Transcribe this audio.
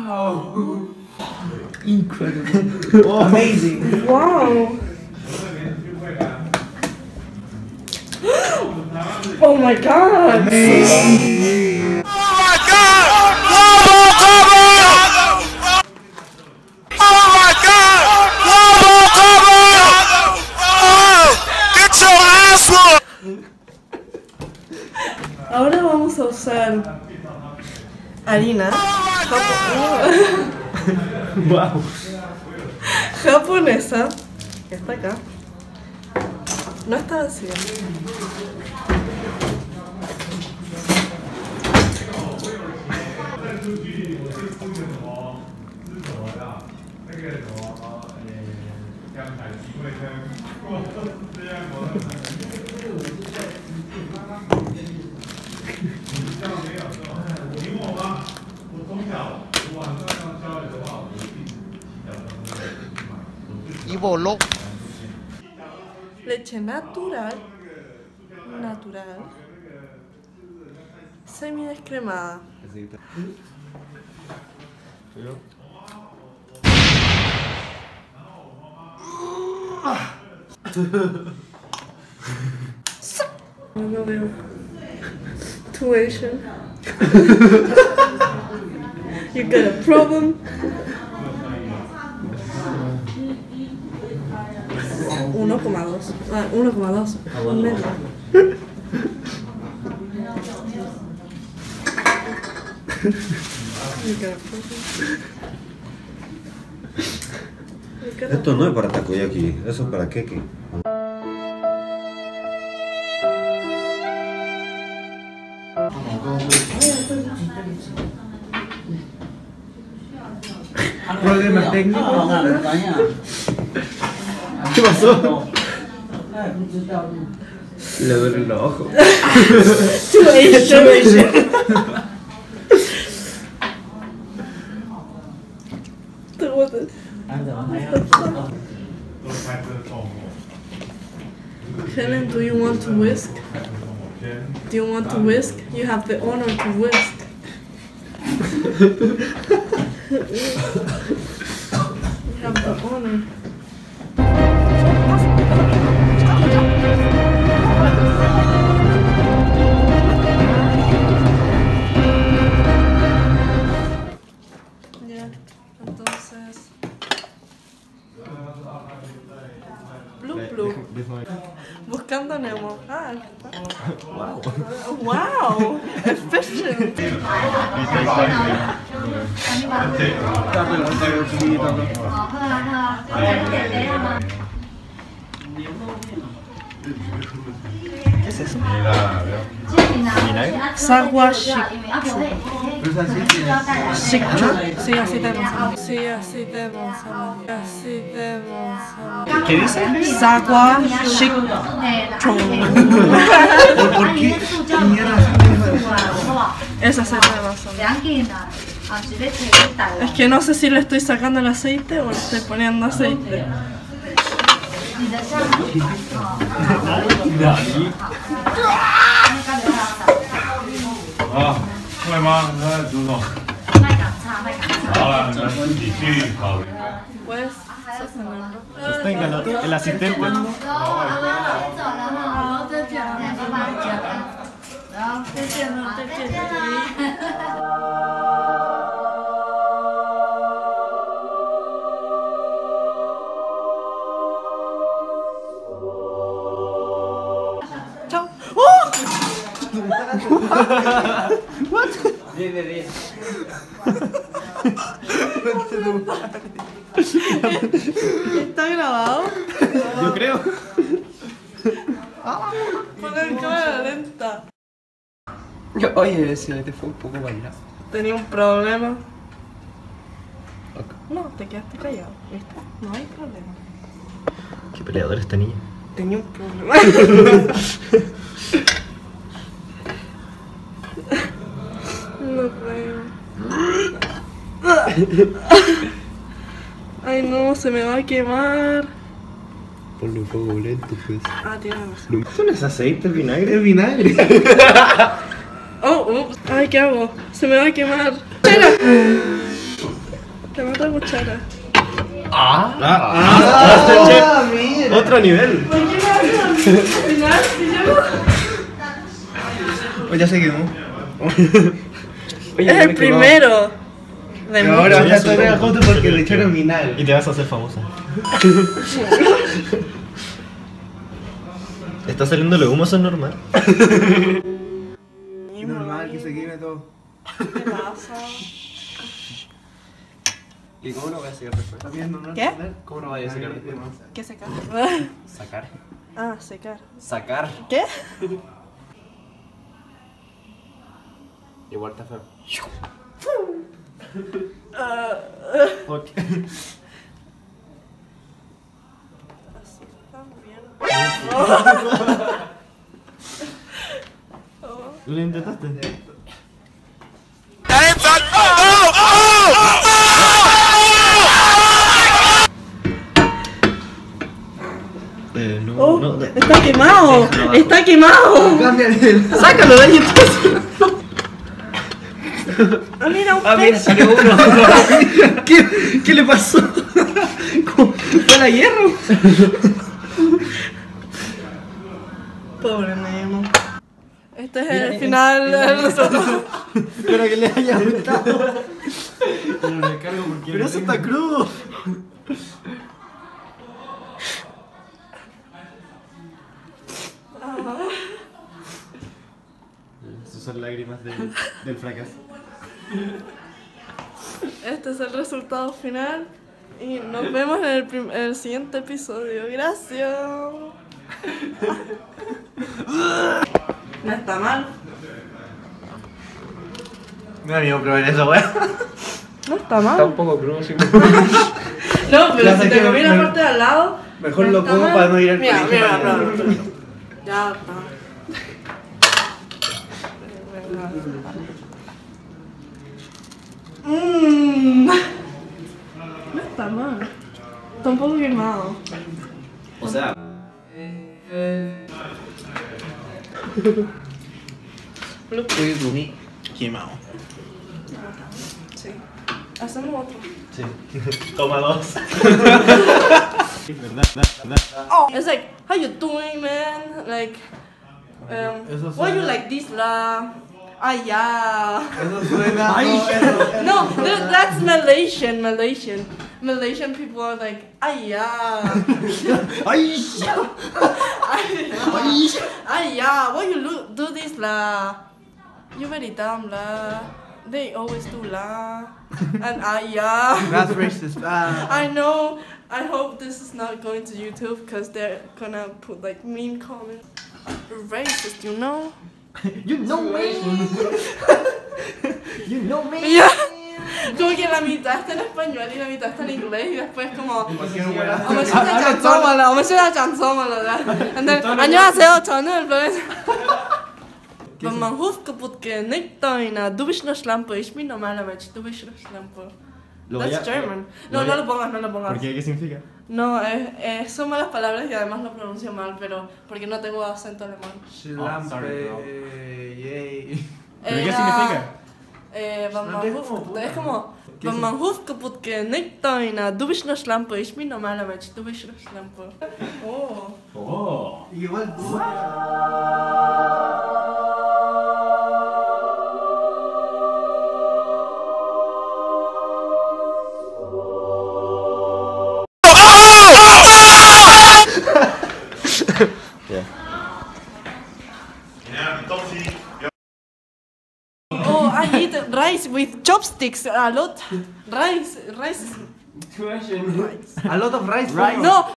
Wow! Incredible! Oh. Amazing! Wow! Oh my god! Amazing! Oh my god! Oh my god! Oh, get your ass whooped! Ahora vamos a usar harina Wow! japonesa, que está acá. No está vacía. Y voló. Leche natural, semi-descremada. No veo. Tuition. You got a problem? 1,2. 1,2. Un medio. Esto no es para Takoyaki, eso es para Keke. Problema técnico. ¿Qué pasó? Le duelen los ojos. Helen, do you want to whisk? Do you want to whisk? You have the honor to whisk. You have the honor. Ya, entonces. Blue Blue. Buscando Nemo. Ah, aquí está. Wow! Wow! Efficient! ¿Qué es eso? Sagua Shikchu. Sí, así tenemos. Sí, así tenemos. Así tenemos. ¿Qué dice? Sagua Shikchu. ¿Por qué? Esa es la razón. Es que no sé si le estoy sacando el aceite o le estoy poniendo aceite. Pues, Sosténgalo, el asistente. chao. ¡Oh! What? ¿Está grabado? Yo creo. Poner cámara lenta. Oye, ese te fue un poco bailado. Tenía un problema. Okay. No, te quedaste callado. ¿Viste? No hay problema. Qué peleadora esta niña. Tenía un problema. No creo. Ay no, se me va a quemar. Ponle un fuego lento, pues. Ah, tienes razón. ¿Esto no es aceite, es vinagre? Es vinagre. Oh, ay, ¿qué hago? Se me va a quemar. ¡Espera! Dame otra cuchara. Mira. Otro nivel. ¿Por qué me haces al final? Si yo no... Pues ya se quedó. Es el primero. De Pero ahora muchos. vas a tomar la foto porque le echaron vinagre. Y te vas a hacer famosa. ¿Está saliéndole humo? ¿Eso es normal? Normal que se queme todo. ¿Qué pasa? ¿Y cómo lo voy a sacar después? ¿Qué? ¿Cómo lo voy a sacar después? ¿Qué secar? Sacar. Ah, secar. Sacar. ¿Qué? Igual está feo. Ok. Así está bien. ¿Lo intentaste? Oh, no. está quemado. Está quemado. Cámbiale. Sácalo de ahí entonces. Ah, mira, un Ah, mira, pez. salió uno. ¿Qué le pasó? ¿Fue la hierro? Pobre Nemo. Este es el final del resultado. Espero que le haya gustado. Pero eso está crudo. Esas son lágrimas del fracaso. Este es el resultado final. Y nos vemos en el siguiente episodio. Gracias. No está mal. Me da miedo probar eso, weón. No está mal. un poco crudo, sí. No, pero Ya si sé te que comí la parte de al lado. Mejor no lo está como mal. para no ir al Mira, colegio. mira, pruébalo. Ya está. No está mal. Está un poco quemado. O sea, Quemado. Sí. Hacemos otro. sí. Toma dos. ¿Verdad? Oh, it's like, how you doing, man? Like, Eso why you suena- like this, la? Ah, yeah. Eso suena. No, that's Malaysian. Malaysian people are like, ah, yeah. ¡Ay! Ah, yeah. Why you do this, la? You very dumb, la. They always do la. And ah, yeah. That's racist. Ah. I know. I hope this is not going to YouTube because they're gonna put like mean comments. Racist, you know? You know me. You know me. Yeah. Como que la mitad está en español y la mitad está en inglés y después como我们现在讲中文了，我们现在讲中文了的。And then 안녕하세요, 저는 Wenn man Hof kaputt genickt deine, du bist noch Schlampe, ich bin normaler Mensch, du bist noch Schlampe. That's German. No, no lo pongas, no lo pongas. ¿Por qué? ¿Qué significa? No, son malas palabras y además lo pronuncio mal, pero porque no tengo acento alemán. Schlampe. Yay. ¿Pero qué significa? Wenn man Hof, es como, wenn man Hof kaputt genickt deine, du bist noch Schlampe, ich bin normaler Mensch, du bist noch Schlampe. Oh. Oh. Igual tú. Oh, I eat rice with chopsticks a lot. Rice is A lot of rice. no.